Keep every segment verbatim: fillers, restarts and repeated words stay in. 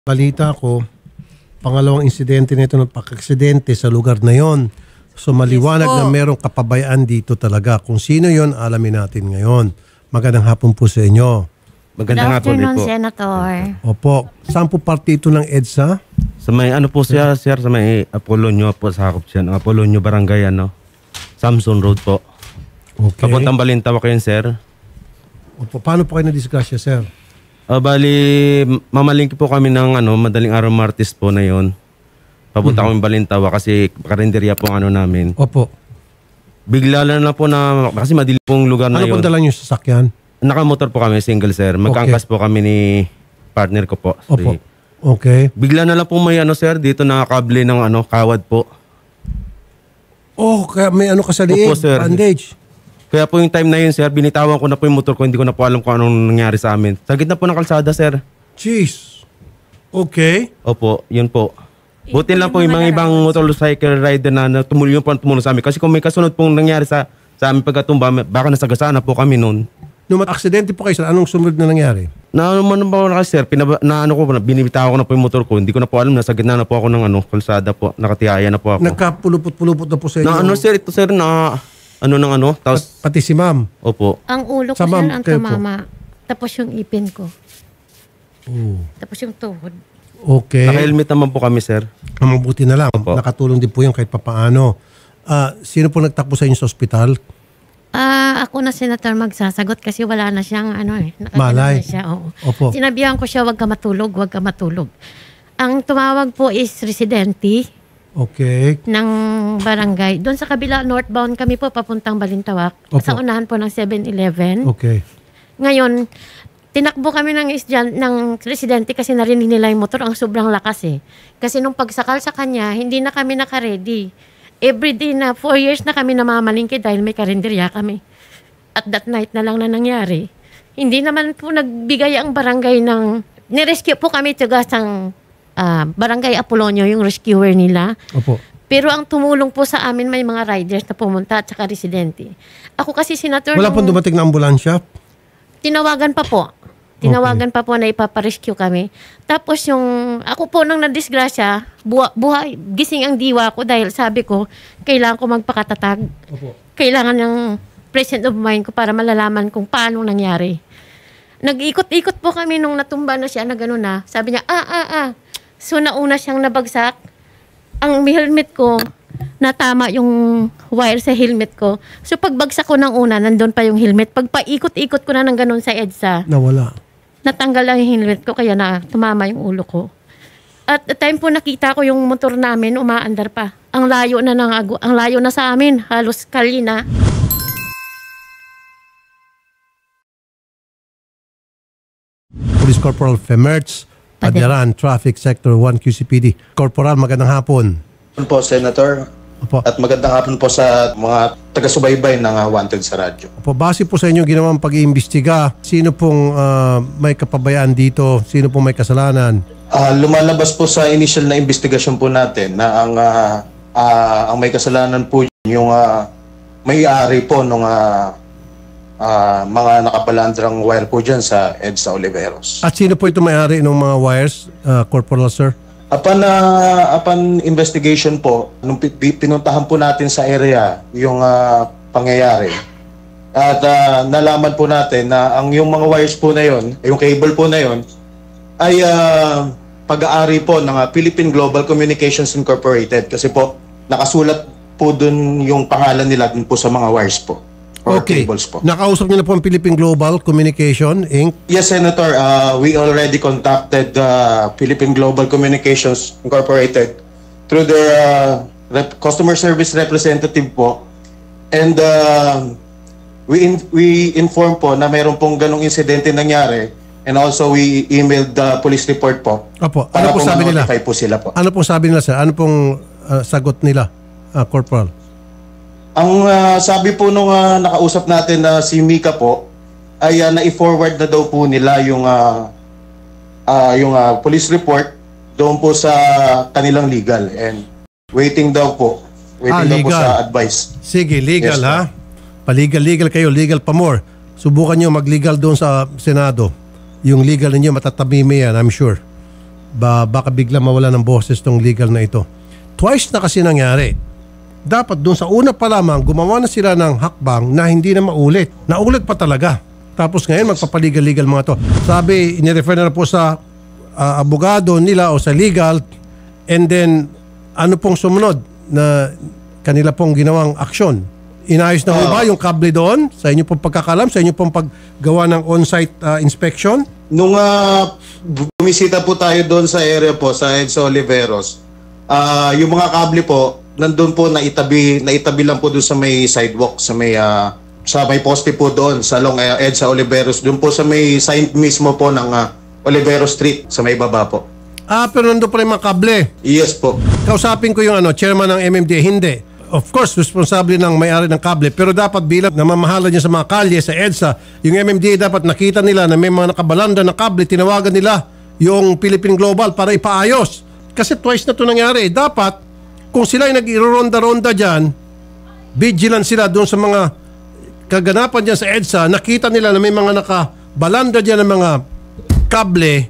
Balita ko, pangalawang insidente nito ng pag-aksidente sa lugar na yon. So maliwanag Yes, na merong kapabayaan dito talaga. Kung sino yon, alamin natin ngayon. Magandang hapon po sa inyo. Magandang hapon din po. Senator. Opo. Saan po parte ito ng EDSA? Sa may ano po siya, sir, sa may Apolonio po, sa hakop siya. Apolonio Barangay, ano? Samson Road po. Okay. Papuntang Balintawak yun, sir. Opo. Paano po kayo na-disgrasya, sir? Uh, bali, mamalingki po kami ng ano, madaling araw Martes po na yon. Papunta Mm-hmm. kami Balintawak kasi karinderya po ang ano namin. Opo. Bigla lang na po na, kasi madilim pong lugar na Ano yun. pong dala niyo sa sasakyan? Nakamotor po kami, single sir. Magkangkas po kami ni partner ko po. Opo. Si- Okay. Bigla na lang po may ano sir, dito nakakable ng ano, kawad po. Oh, kaya may ano ka sa liig, Opo, sir. bandage. Kaya po yung time na yun sir, binitawan ko na po yung motor ko, hindi ko na po alam kung anong nangyari sa amin. Sa gitna po ng kalsada sir. Jeez. Okay. Opo, yun po. Buti lang po yung mga ibang motorcycle rider na, na tumulong po tumulong sa amin. Kasi kung may kasunod pong nangyari sa sa aming pagkatumba, baka nasagasaan na po kami noon. Nung aksidente po kayo, sir, anong sumunod na nangyari? Na ano man ba ako kasi sir, pinaba, na ano ko po, binibitaw ko na po yung motor ko. Hindi ko na po alam, nasa gitna na po ako ng ano, kalsada po. Nakatiyaya na po ako. Nagkapulupot-pulupot na po sa inyo. Na ano sir, ito sir, na ano ng ano, tapos, Pati si ma'am. opo. Ang ulo ko Sa ma'am, sir ang kayo po. tumama. Tapos yung ipin ko. Oh. Tapos yung tuhod. Okay. Naka-helmet naman po kami sir. Ang mabuti na lang. Opo. Nakatulong din po yung kahit papaano. Ah, sino po nagtakbo sa inyo sa ospital? Ah, ako na senator magsasagot kasi wala na siyang ano eh. nakaganon Malay. na siya. Oo. Opo. Sinabihan ko siya, wag ka matulog, wag ka matulog. Ang tumawag po is residente Okay. ng barangay. Doon sa kabila, northbound kami po, papuntang Balintawak. Opo. Sa unahan po ng seven eleven. Okay. Ngayon, tinakbo kami ng isdyan, ng residente kasi narinig nila yung motor, ang sobrang lakas eh. Kasi nung pagsakal sa kanya, hindi na kami naka-ready. Everyday na, four years na kami namamalingki dahil may karinderya kami. At that night na lang na nangyari. Hindi naman po nagbigay ang barangay ng, nirescue po kami tiga sang uh, barangay Apolonio, yung rescuer nila. Opo. Pero ang tumulong po sa amin, may mga riders na pumunta at saka residente. Ako kasi senator, Wala pong nung- dumating na ambulansya? tinawagan pa po. Tinawagan pa po na ipaparescue kami. Tapos yung, ako po nang nadisgrasya, buha, buhay, gising ang diwa ko dahil sabi ko, kailangan ko magpakatatag. Opo. Kailangan ng presence of mind ko para malalaman kung paano nangyari. Nag-ikot-ikot po kami nung natumba na siya na gano'n na. Sabi niya, ah, ah, ah. So nauna siyang nabagsak. Ang helmet ko, natama yung wire sa helmet ko. So pagbagsak ko ng una, nandun pa yung helmet. Pag paikot-ikot ko na ng ganun sa EDSA, Nawala. natanggal lang yung helmet ko kaya na tumama yung ulo ko. At the time po nakita ko yung motor namin umaandar pa. Ang layo na ng agu- ang layo na sa amin, halos kalye na. Police Corporal Femerts Paderan, Traffic Sector one Q C P D. Corporal, magandang hapon. Hapon po, Senator. Opo. At magandang hapon po sa mga taga-subaybay ng uh, Wanted sa radyo. Opo, base po sa inyo ginawang pag-iimbestiga, sino pong ah, may kapabayaan dito? Sino pong may kasalanan? Ah, lumalabas po sa initial na investigasyon po natin na ang ah, ah, ang may kasalanan po yung ah, may-ari po ng mga nakapalandrang wire po dyan sa EDSA Oliveros. At sino po ito may-ari ng mga wires, ah, Corporal Sir? Upon, ah, upon investigation po, nung pi- pi- pinuntahan po natin sa area yung ah, pangyayari, at ah, nalaman po natin na ang yung mga wires po na yon, yung cable po na yon, ay ah, pag-aari po ng ah, Philippine Global Communications Incorporated kasi po nakasulat po dun yung pangalan nila dun po sa mga wires po or Okay. cables po. Nakausap niyo na po ang Philippine Global Communication Incorporated. Yes, Senator. Uh, we already contacted uh, Philippine Global Communications Incorporated through their uh, rep- customer service representative po. And uh, we in- we inform po na mayroon pong ganong insidente nangyari. And also we emailed the police report po. Opo. Para Ano po po sabi nila? ma-notify po sila po. Ano pong sabi nila, sir? Ano pong ah, sagot nila, ah, Corporal? Ang uh, sabi po nung uh, nakausap natin na si Mika po ay uh, na-forward na daw po nila yung uh, uh, yung uh, police report doon po sa kanilang legal and waiting daw po Ah, waiting daw po legal. sa advice. Sige, legal Yes, ha? Paligal-legal kayo, legal pa more. Subukan nyo mag-legal doon sa Senado. Yung legal ninyo, matatabimi yan, I'm sure. ba, baka bigla mawala ng boses tong legal na ito. Twice na kasi nangyari. Dapat doon sa una pa lamang, gumawa na sila ng hakbang na hindi na maulit. Naulit pa talaga. Tapos ngayon, magpapaligal-legal mga to. Sabi, inirefer na, na po sa uh, abogado nila o sa legal, and then, ano pong sumunod na kanila pong ginawang aksyon? Inayos na uh, ba yung kable doon sa inyo pong pagkakalam, sa inyo pong paggawa ng on-site uh, inspection? Nung uh, bumisita po tayo doon sa area po, sa EDSA Oliveros, uh, yung mga kable po, nandun po naitabi, naitabi lang po doon sa may sidewalk, sa may, uh, sa may poste po doon, sa long uh, EDSA Oliveros, doon po sa may sign mismo po ng uh, Oliveros Street, sa may baba po. Ah, pero nandun pa rin mga kable. Yes po. Kausapin ko yung ano, chairman ng M M D A, hindi. Of course, responsable ng may-ari ng kable, pero dapat bilang namamahala niya sa mga kalye, sa EDSA, yung M M D A dapat nakita nila na may mga nakabalanda ng kable, tinawagan nila yung Philippine Global para ipaayos. Kasi twice na ito nangyari. Dapat, kung sila ay nag-ironda-ronda dyan, vigilant sila doon sa mga kaganapan dyan sa EDSA, nakita nila na may mga nakabalanda dyan ng mga kable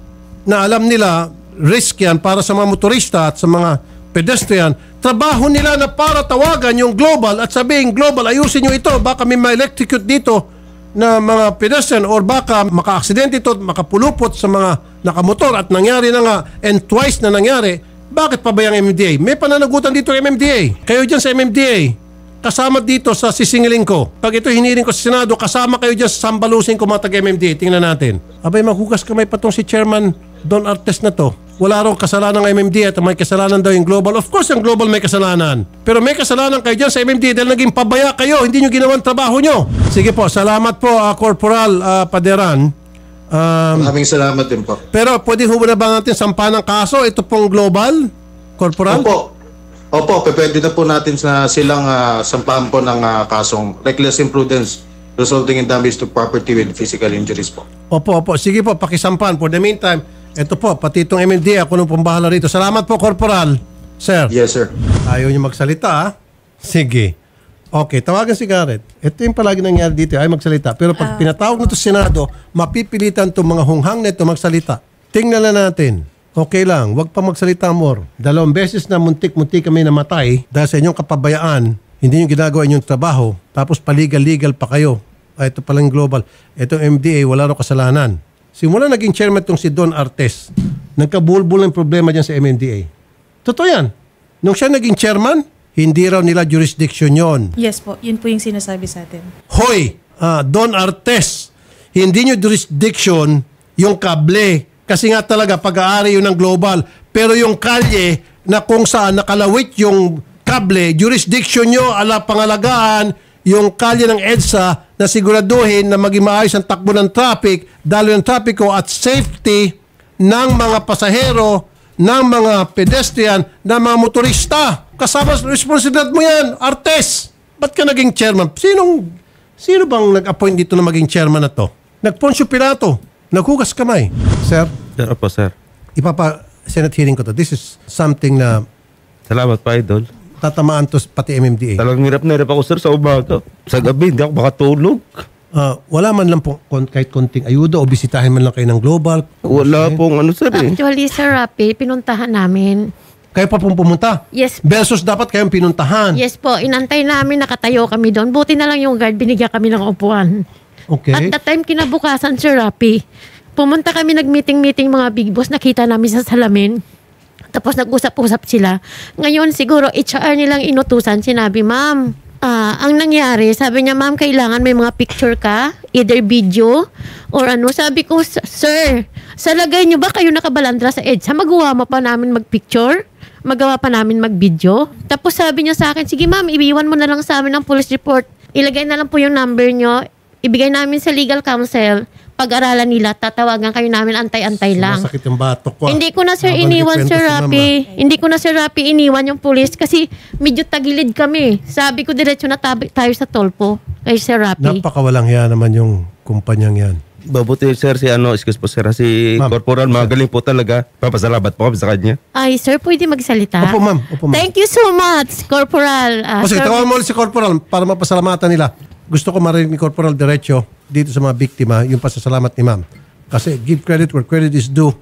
na alam nila risk yan para sa mga motorista at sa mga pedestrian. Trabaho nila na para tawagan yung global at sabihin, global, ayusin nyo ito. Baka may ma-electrocute dito na mga pedestrian or baka maka-aksidente ito at makapulupot sa mga nakamotor at nangyari na nga and twice na nangyari. Bakit pa ba yung M M D A? May pananagutan dito yung M M D A. Kayo dyan sa M M D A, kasama dito sa sisingilin ko. Pag ito hiniring ko sa Senado, kasama kayo dyan sa sambalusin ko mga taga-M M D A. Tingnan natin. Abay, maghugas kamay pa tong si Chairman Don Artes na to. Wala raw kasalanan ng M M D A at may kasalanan daw yung global. Of course, yung global may kasalanan. Pero may kasalanan kayo dyan sa M M D A dahil naging pabaya kayo. Hindi nyo ginawang trabaho nyo. Sige po, salamat po, uh, Corporal uh, Paderan. Um, Maraming salamat din po. pero pwede ho na ba natin sampahan ng kaso? Ito pong global, Corporal? Opo. Opo, pwede na po natin na silang uh, sampahan po ng uh, kasong reckless imprudence resulting in damage to property with physical injuries po. Opo, opo. Sige po, pakisampan. For the meantime, ito po, pati itong M M D A, ako nung pambahala rito. Salamat po, Corporal. Sir. Yes, sir. Ayaw niyo magsalita, ha? Sige. Okay, tawagan si Garrett. Ito yung palagi nangyari dito, ay magsalita. Pero pag pinatawag nito sa Senado, mapipilitan itong mga hunghang na ito magsalita. Tingnan na natin. Okay lang, wag pa magsalita more. Dalawang beses na muntik-muntik kami namatay dahil sa inyong kapabayaan, hindi nyo ginagawa inyong trabaho, tapos paligal-legal pa kayo. Ay, ito palang global. Ito M D A, wala raw kasalanan. Simula naging chairman itong si Don Artes, nagkabulbul ng problema dyan sa M M D A. Totoo yan. Nung siya naging chairman, hindi raw nila jurisdiction yon. Yes po, yun po yung sinasabi sa atin. Hoy, uh, Don Artes, hindi nyo jurisdiction yung kable. Kasi nga talaga pag-aari yun ng global. Pero yung kalye na kung saan nakalawit yung kable, jurisdiction nyo ala pangalagaan yung kalye ng EDSA na siguraduhin na maging maayos ang takbo ng traffic, dalo ng trapiko at safety ng mga pasahero, ng mga pedestrian, ng mga motorista. Kasama sa responsibilidad mo yan, Artes. Ba't ka naging chairman? Sinong, sino bang nag-appoint dito na maging chairman na to? Nag-Poncio Pilato. Naghugas kamay. Sir? Sir, opo, sir. Ipapa-Senate hearing ko to. This is something na Salamat pa, Idol. tatamaan to pati M M D A. Talagang hirap na hirap ako, sir, sa umaga. Sa gabi, hindi ako makatulog. Uh, wala man lang po kon- kahit konting ayuda o bisitahin man lang kayo ng global. Wala pong ano, sir, eh. Actually, Sir Rapi, pinuntahan namin. Kayo pa pong pumunta? Yes. Versus dapat kayong pinuntahan. Yes po, inantay namin, nakatayo kami doon. Buti na lang yung guard, binigyan kami ng upuan. Okay. At that time, kinabukasan, Sir Rapi, pumunta kami, nag-meeting-meeting mga big boss, nakita namin sa salamin. Tapos nag-usap-usap sila. Ngayon, siguro, H R nilang inutusan, sinabi, ma'am, ah, ang nangyari, sabi niya, ma'am, kailangan may mga picture ka, either video, or ano. Sabi ko, sir, sa lagay niyo ba kayo nakabalandra sa EDSA? Magawa mo pa namin mag-picture? Magawa pa namin mag-video? Tapos sabi niya sa akin, sige ma'am, ibiwan mo na lang sa amin ng police report. Ilagay na lang po yung number niyo. Ibigay namin sa legal counsel. Pag-aralan nila, tatawagan kayo namin, antay-antay lang. Masakit yung batok ko. Hindi ko na sir Habang iniwan nagkikwento Sir si Rapi. Hindi ko na Sir Rapi iniwan yung pulis kasi medyo tagilid kami. Sabi ko diretso na tabi, tayo sa tolpo kay Sir Rapi. Napakawalang hiya naman yung kumpanyang yan. Babuti, sir, si ano, excuse po, sir, si Ma'am. Corporal, magaling po talaga. Papasalamat po kami sa kanya. Ay, sir, pwede magsalita? Opo, ma'am. Opo, ma'am. Thank you so much, Corporal. Uh, O sige, Sir- tawagan mo ulit si Corporal para mapasalamatan nila. Gusto ko marinig ni Corporal diretso dito sa mga biktima yung pasasalamat ni ma'am. Kasi give credit where credit is due.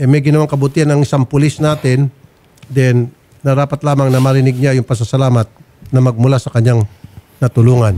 eh, may ginawang kabutihan ng isang pulis natin, then narapat lamang na marinig niya yung pasasalamat na magmula sa kanyang natulungan.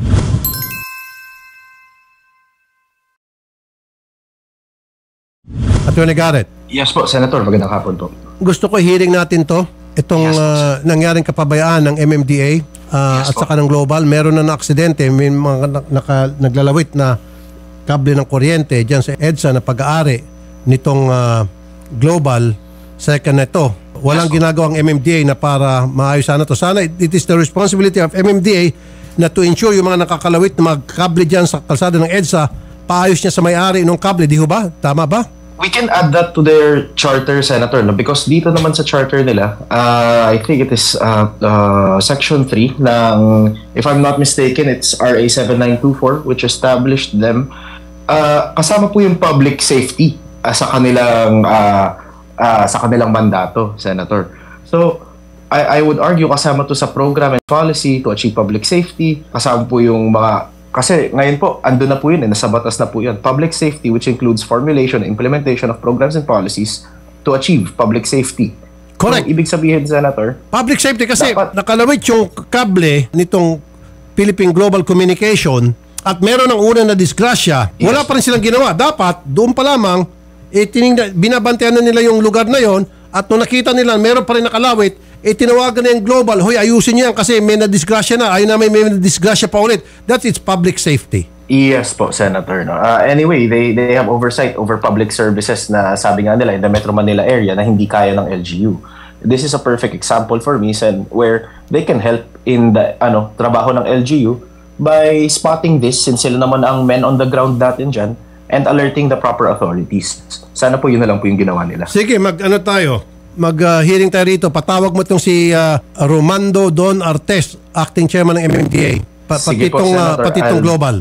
Attorney Garrett. Yes po, Senator. Magandang hapon po. Gusto ko hearing natin to. Itong Yes, uh, nangyaring kapabayaan ng M M D A uh, Yes, at po. saka ng Global. Meron na na aksidente. May mga na, naka, naglalawit na kable ng kuryente dyan sa EDSA na pag-aari nitong uh, Global. Second na ito. Walang Yes, ginagawang M M D A na para maayos sana to. Sana it, it is the responsibility of M M D A na to ensure yung mga nakakalawit na mga kable dyan sa kalsada ng EDSA, paayos niya sa may-ari ng kable. Di ho ba? Tama ba? We can add that to their charter, Senator, no? Because dito naman sa charter nila, uh, I think it is uh, uh, Section three ng, if I'm not mistaken, it's R A seven nine two four, which established them. Uh, kasama po yung public safety uh, sa kanilang uh, uh, sa kanilang mandato, Senator. So, I, I would argue kasama to sa program and policy to achieve public safety. Kasama po yung mga, kasi ngayon po, ando na po yun, eh, nasa batas na po yun. Public safety, which includes formulation and implementation of programs and policies to achieve public safety. Correct. So, ibig sabihin, Senator, Public safety kasi Dapat- nakalawit yung kable nitong Philippine Global Communication at meron ng una na disgrasya. Wala Yes. pa rin silang ginawa. Dapat, doon pa lamang, eh, tinignan, binabantayan na nila yung lugar na yon at nung nakita nila meron pa rin nakalawit, eh tinawagan na yung Global, hoy ayusin niyo yan kasi may na-disgrasya na, ayun na may, may na-disgrasya pa ulit. That is public safety. yes po, Senator. No? Uh, anyway, they they have oversight over public services na sabi nga nila in the Metro Manila area na hindi kaya ng L G U. This is a perfect example for me, Sen, where they can help in the ano trabaho ng L G U by spotting this, since sila naman ang men on the ground natin dyan, and alerting the proper authorities. Sana po yun na lang po yung ginawa nila. Sige, mag ano tayo, mag-hearing tayo rito. Patawag mo itong si uh, Romando Don Artes, acting chairman ng M M D A. Pa- Sige pati po, itong, uh, Senator. pati itong I'll- Global.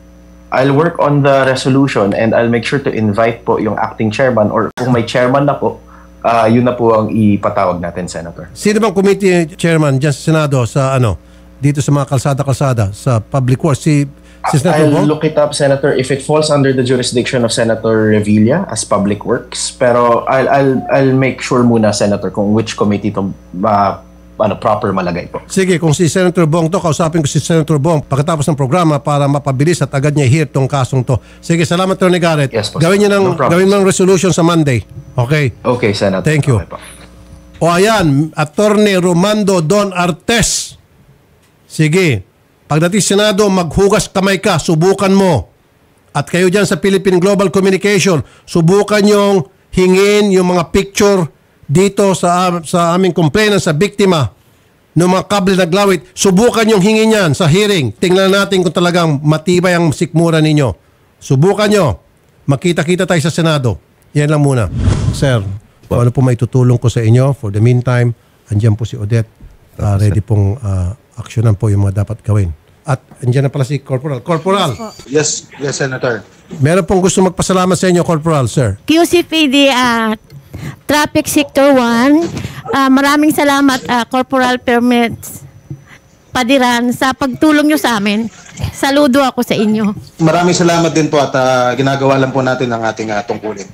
I'll work on the resolution and I'll make sure to invite po yung acting chairman, or kung may chairman na po, uh, yun na po ang ipatawag natin, Senator. Sino bang committee chairman dyan sa Senado sa ano, dito sa mga kalsada-kalsada sa public works? Si, si Senator I'll Bong? look it up, Senator, if it falls under the jurisdiction of Senator Revilla as Public Works. Pero I'll I'll I'll make sure muna, Senator, kung which committee to uh, ano proper malagay po. Sige, kung si Senator Bong to, kausapin ko si Senator Bong pagkatapos ng programa para mapabilis at agad niya i-hear tong kasong to. Sige, salamat, Tony Garrett. Yes po, Gawin niyo ng, no problem. gawin mo ng resolution sa Monday. Okay? Okay, Senator. Thank you. Okay po. O ayan, Attorney Romando Don Artes. Sige, pagdating sa Senado, maghugas kamay ka, subukan mo. At kayo dyan sa Philippine Global Communication, subukan yung hingin yung mga picture dito sa sa aming complainant, sa biktima ng mga kable naglawit. Subukan yung hingin yan sa hearing. Tingnan natin kung talagang matibay ang sikmura ninyo. Subukan nyo. Makita-kita tayo sa Senado. Yan lang muna. Sir, kung ano po may tutulong ko sa inyo, for the meantime, andyan po si Odette. Uh, ready pong uh, aksyonan po yung mga dapat gawin. At andyan na pala si Corporal. Corporal, Yes, yes, Senator. meron pong gusto magpasalamat sa inyo, Corporal, sir. Q C P D at Traffic Sector one, ah, maraming salamat, ah, Corporal Permits Padiran, sa pagtulong nyo sa amin. Saludo ako sa inyo. Maraming salamat din po at ah, ginagawa lang po natin ang ating ah, tungkulin.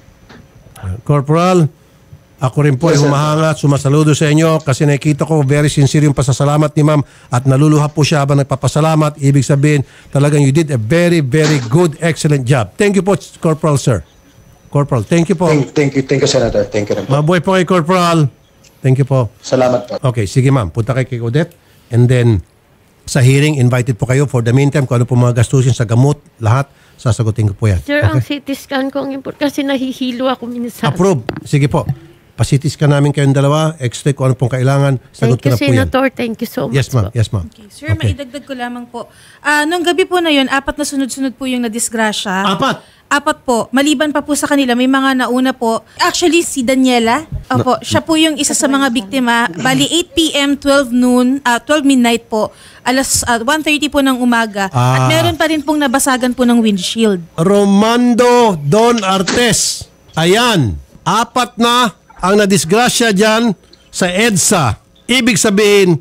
Corporal, ako rin po ay Yes, sir. humahanga at sumasaludo sa inyo kasi nakikita ko very sincere yung pasasalamat ni ma'am at naluluha po siya habang nagpapasalamat. Ibig sabihin, talagang you did a very, very good, excellent job. Thank you po, Corporal, sir. Corporal, thank you po. Thank, thank you, thank you, Senator. Thank you rin po. Mabuhay po kay Corporal. Thank you po. Salamat po. Okay, sige ma'am. Punta kay kay Odette. And then, sa hearing, invited po kayo. For the meantime, kung ano po mga gastusin sa gamot, lahat, sasagutin ko po yan. Sir, ang C T scan ko ang import kasi nahihilo ako minsan. Approve. Sige po. Pasitis ka namin kayong dalawa. Extra kung ano pong kailangan. Sagot ko Thank you, na po yan. Senator. Thank you so much. Yes, ma'am. po. Yes, ma'am. Okay. Sir, maidagdag ko lamang po. Ah, nung gabi po na yun, apat na sunod-sunod po yung nadisgrasya. Apat? Apat po. Maliban pa po sa kanila, may mga nauna po. Actually, si Daniela, opo, siya po yung isa sa mga biktima. Bali, eight p.m., twelve noon, ah, twelve midnight po. Alas ah, one thirty po ng umaga. Ah. At meron pa rin pong nabasagan po ng windshield. Romando Don Artes. Ayan. Apat na ang nadisgrasya dyan sa EDSA. Ibig sabihin,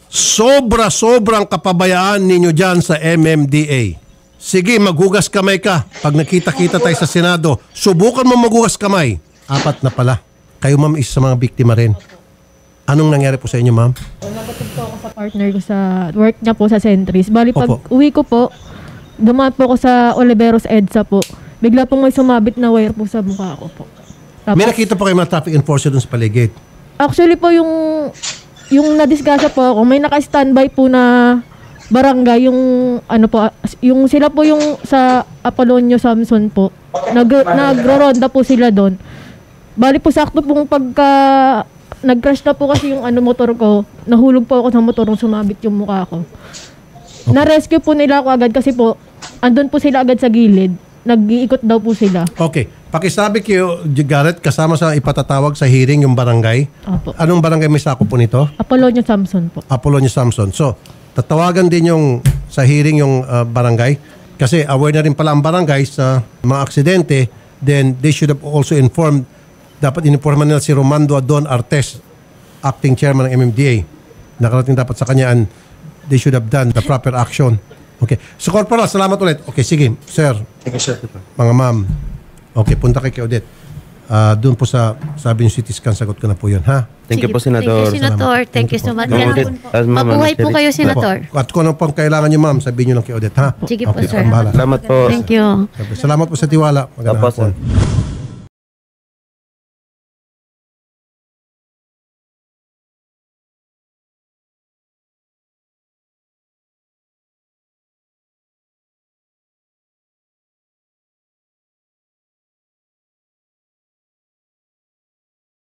sobra-sobrang kapabayaan ninyo dyan sa M M D A. Sige, maghugas kamay ka. Pag nakita-kita tayo sa Senado, subukan mo maghugas kamay. Apat na pala. Kayo ma'am isa sa mga biktima rin. Anong nangyari po sa inyo ma'am? Nagatid po ako sa partner ko sa work niya po sa Centris. Bali, pag Opo. uwi ko po, dumaan po ako sa Oliveros EDSA po. Bigla pong may sumabit na wire po sa mukha ko po. Tapos, May nakita po kayo mga traffic enforcer dun sa paligid. actually po yung yung nadisgasa po ako, may naka-standby po na barangay, yung ano po, yung sila po yung sa Apolonio Samson po. Nag, nagro-ronda po sila doon. Bali po sakto pong pagka nag-crash na po kasi yung ano motor ko, nahulog po ako sa motor nung sumabit yung mukha ko. Na-rescue po nila ako agad kasi po, andun po sila agad sa gilid. Nag-iikot daw po sila. Okay. Pakisabi kayo, Garrett, kasama sa ipatatawag sa hearing yung barangay. Opo. Anong barangay may sakop po nito? Apolonio Samson po. Apolonio Samson. So, tatawagan din yung sa hearing yung uh, barangay kasi aware na rin pala ang barangay sa mga aksidente. Then, they should have also informed, dapat ininforman nila si Romando Adon Artes, acting chairman ng M M D A. Nakarating dapat sa kanya and they should have done the proper action. Okay. So, Corporal, salamat ulit. Okay, sige. Sir, Thank you, sir. mga ma'am. Okay, punta kay Odette. Uh, doon po sa sabi yung C T scan, sagot ko na po yun, ha? Thank you po, Thank Senator. you, Senator. Thank you so much. Ma'am Odette. As Ma'am Mabuhay po Anastasia. kayo, Senator. At kung ano pong kailangan nyo, ma'am, sabihin nyo lang kay Odette, ha? Sige po, Okay, sir. ang bahala. Salamat po. Thank you. Salamat po sa tiwala. Magandang Opo, hapon. sir.